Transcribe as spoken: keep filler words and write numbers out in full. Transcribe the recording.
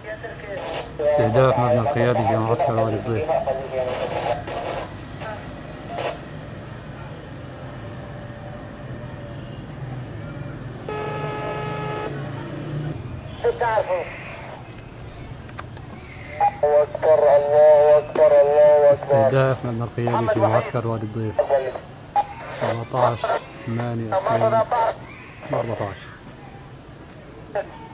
استهداف مبنى القيادي في معسكر وادي الضيف. الله أكبر الله أكبر الله أكبر. استهداف مبنى القيادي في معسكر وادي الضيف سبعة عشر ثمانية ألفين وأربعة عشر.